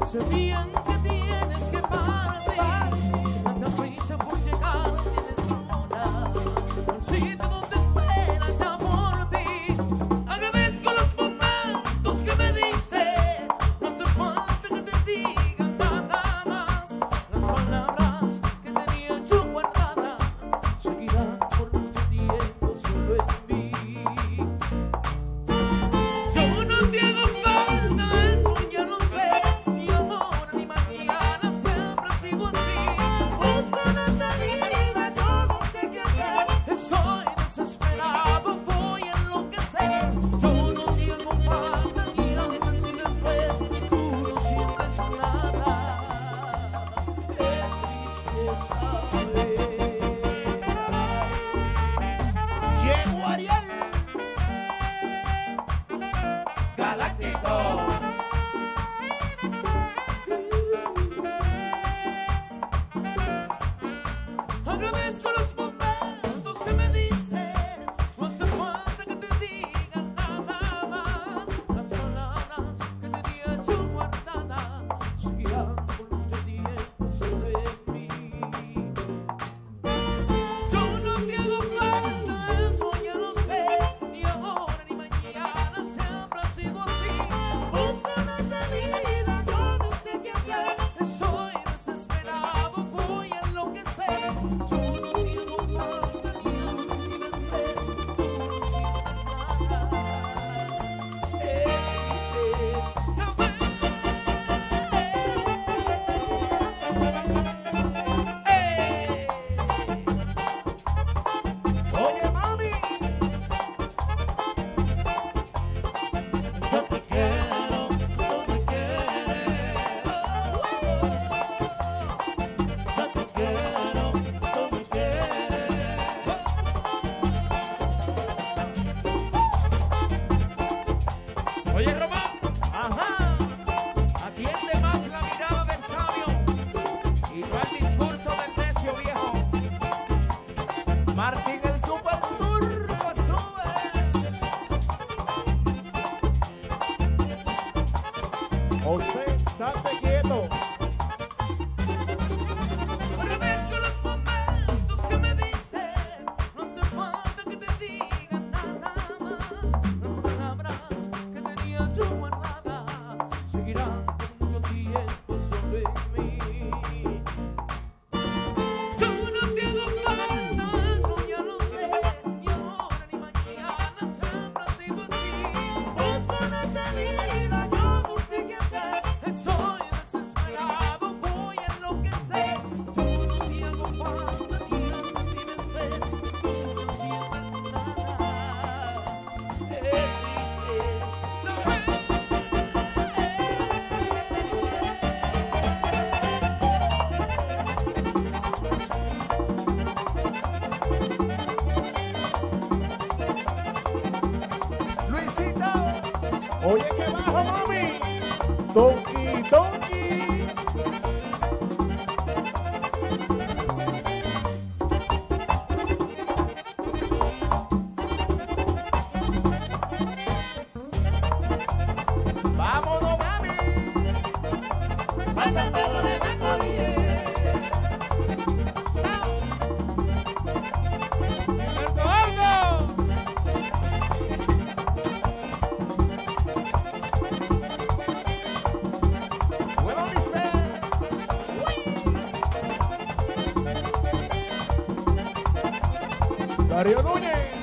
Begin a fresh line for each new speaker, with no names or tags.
Sé bien que tienes que partir, tanta prisa por llegar, tienes hora, un sitio donde espera ya por ti. Agradezco los momentos que me diste, no hace falta que te diga nada más. Las palabras que tenía yo guardadas seguirán por mucho tiempo solo en mí. Yo no te hago falta, eso ya lo sé. Ni ahora ni mañana, siempre sigo así. Busco en esta vida, yo no sé qué hacer. Estoy desesperado, voy a enloquecer. Yo no te hago falta, ni antes ni después. Tú no sientes nada. Qué tristeza.
Llegó Ariel
Galáctico. Agradezco los momentos que me dicen, no hace falta que te diga nada más. Las palabras que tenía yo guardadas seguirán por mucho tiempo solo en mí. Yo no te hago falta, eso ya lo sé. Ni ahora ni mañana, siempre ha sido así. Busco en esta vida, yo no sé qué hacer. Estoy desesperado, voy a enloquecer. Yo no te hago falta, ni antes ni después. Tú no sientes nada.
Oye mami,
Yo te quiero, tú me quieres. Yo te quiero, tú me quieres. Oye, Román,
ajá,
atiende más la mirada del sabio y no el discurso del necio viejo.
Martín el Super Turbo sube. José, estate quieto.
Agradezco los momentos que me diste, no hace falta que te diga nada más. Las palabras que tenía yo guardadas seguirán por mucho tiempo solo en mí. Yo no te hago falta, eso ya lo sé. Ni ahora ni mañana, siempre sigo así. Busco en esta vida, yo no sé qué hacer. Estoy desesperado, voy a enloquecer. Yo no te hago falta, ni antes ni después. Tú no sientes nada. Es triste saber.
Luisito, oye que bajo mami. Toki, toki. Vámonos mami. A San Pedro de Macorís.
¡Puerto Alto!
Bueno, Lisbeth. Darío Núñez.